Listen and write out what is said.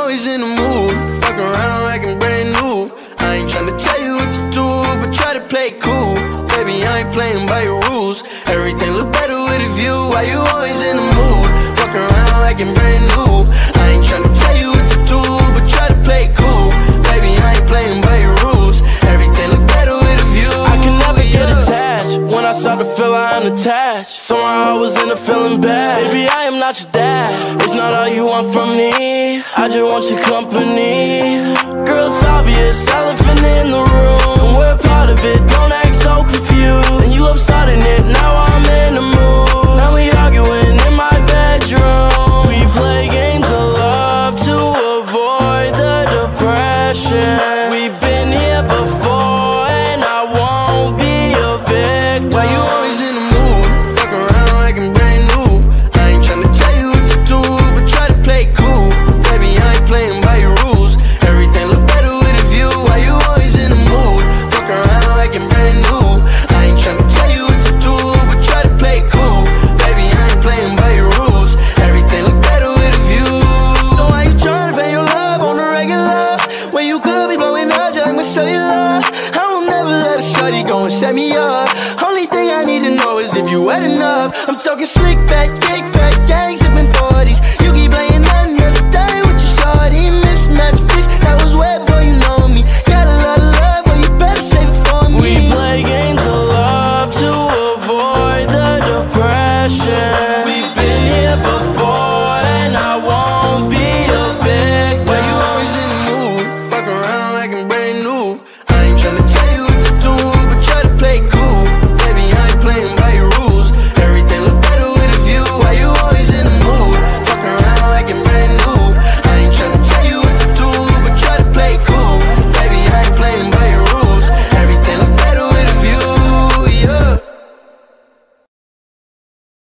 always in the mood? Fuck around like I'm brand new. I ain't tryna tell you what to do, but try to play it cool. Baby, I ain't playing by your rules. Everything look better with a view. Why you always in the mood? Fuck around like I'm brand new. I ain't tryna tell you what to do, but try to play it cool. Baby, I ain't playing by your rules. Everything look better with a view. I can never get attached. When I start to feel I unattached, somehow I was in a feeling bad. Baby, I am not your dad. It's not all you want from me. I just want your company. Girl, it's obvious, elephant in the room, and we're part of it. Don't act so confused. And you love starting it, now I'm in the mood. Now we arguing in my bedroom. We play games of love to avoid the depression. We've been here before, and I won't be a victim. Why you always in the mood? Fuck around like I'm brand new. I ain't tryna tell you what to do, but try to play it cool. Baby, I ain't playing by your rules. Everything look better with a view. Why you always in the mood? Fuck around like I'm brand new. I ain't tryna tell you what to do, but try to play it cool. Baby, I ain't playing by your rules. Everything look better with a view. So why you tryna fake your love on the regular, when you could be blowing up just with cellular? I will never let a shawty go and set me up. Only thing I need to know is if you wet enough. I'm talking slick back, kick back, gang sipping 40s.